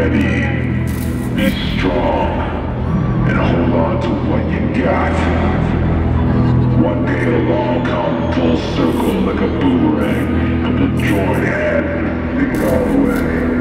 ready. Be strong and hold on to what you got. One day it'll all come full circle like a boomerang, and we'll join hands and lead it all the way.